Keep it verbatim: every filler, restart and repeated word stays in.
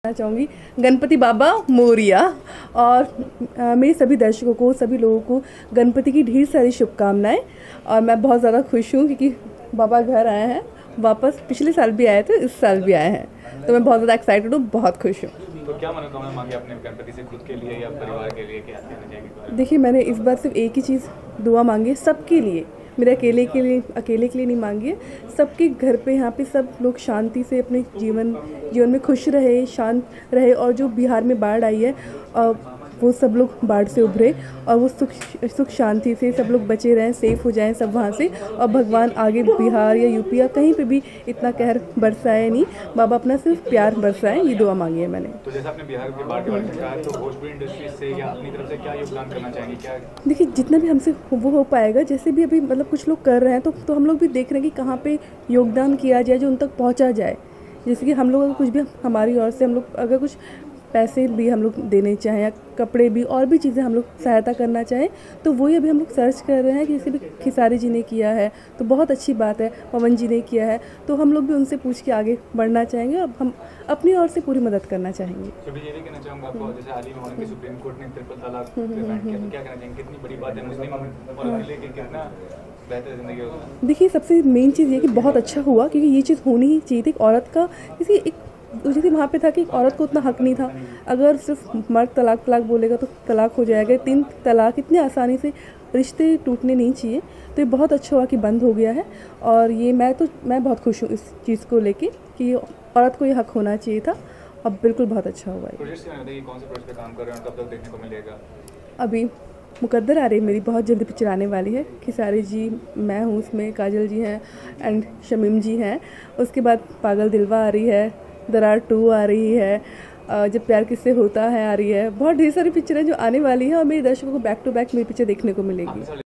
चाहूँगी गणपति बाबा मोरिया। और आ, मेरे सभी दर्शकों को, सभी लोगों को गणपति की ढेर सारी शुभकामनाएं। और मैं बहुत ज़्यादा खुश हूँ क्योंकि बाबा घर आए हैं वापस। पिछले साल भी आए थे, इस साल भी आए हैं, तो मैं बहुत ज़्यादा एक्साइटेड हूँ, बहुत खुश हूँ। तो क्या मनोकामना मांगे अपने गणपति से, खुद के लिए या परिवार के लिए, क्या कहना चाहेंगे? देखिए, मैंने इस बार सिर्फ एक ही चीज़ दुआ मांगी है, सबके लिए। मेरे अकेले के लिए अकेले के लिए नहीं मांगी है, सबके घर पे यहाँ पे सब लोग शांति से अपने जीवन जीवन में खुश रहे, शांत रहे। और जो बिहार में बाढ़ आई है वो सब लोग बाढ़ से उभरे और वो सुख सुख शांति से सब लोग बचे रहें, सेफ हो जाएं सब वहाँ से। और भगवान आगे बिहार या यूपी या कहीं पे भी इतना कहर बरसाए नहीं, बाबा अपना सिर्फ प्यार बरसाए, ये दुआ मांगी है मैंने। तो जैसे आपने बिहार के बाढ़ के बारे में कहा, तो भोजपुरी इंडस्ट्री से या अपनी तरफ से क्या योगदान करना चाहेंगे? क्या देखिए, जितना भी हमसे वो हो पाएगा, जैसे भी अभी मतलब कुछ लोग कर रहे हैं, तो तो हम लोग भी देख रहे हैं कि कहाँ पे योगदान किया जाए जो उन तक पहुँचा जाए। जैसे कि हम लोग अगर कुछ भी हमारी ओर से हम लोग अगर कुछ पैसे भी हम लोग देने चाहें या कपड़े भी और भी चीज़ें हम लोग सहायता करना चाहें, तो वही अभी हम लोग सर्च कर रहे हैं कि जैसे भी खिसारी जी ने किया है तो बहुत अच्छी बात है, पवन जी ने किया है, तो हम लोग भी उनसे पूछ के आगे बढ़ना चाहेंगे। अब हम अपनी ओर से पूरी मदद करना चाहेंगे। शुभी जी, ये भी कहना चाहूँगा आपको, जैसे हाल ही में हमारे सुप्रीम कोर्ट ने ट्रिपल तलाक बैन किया, तो क्या कहना चाहेंगे? कितनी बड़ी बात है मुस्लिम और लेके कितना बेहतर जिंदगी होगा? देखिए, सबसे मेन चीज़ ये कि बहुत अच्छा हुआ, क्योंकि ये चीज़ होनी ही चाहिए थी। एक औरत का किसी एक जैसे वहाँ पे था कि औरत को उतना हक नहीं था। अगर सिर्फ मर्द तलाक तलाक बोलेगा तो तलाक हो जाएगा। तीन तलाक इतनी आसानी से रिश्ते टूटने नहीं चाहिए, तो ये बहुत अच्छा हुआ कि बंद हो गया है। और ये मैं तो मैं बहुत खुश हूँ इस चीज़ को लेके कि औरत को ये हक होना चाहिए था। अब बिल्कुल बहुत अच्छा हुआ है। कौन से प्रोजेक्ट पे काम कर रहे हैं और कब तक देखने को मिलेगा? अभी मुकद्दर आ रही है मेरी, बहुत जल्दी पिक्चर आने वाली है। खिसारी जी, मैं हूँ उसमें, काजल जी हैं एंड शमीम जी हैं। उसके बाद पागल दिलवा आ रही है, दरार टू आ रही है, जब प्यार किससे होता है आ रही है। बहुत ढेर सारी पिक्चरें जो आने वाली हैं और मेरे दर्शकों को बैक टू बैक मेरी पिक्चर देखने को मिलेगी।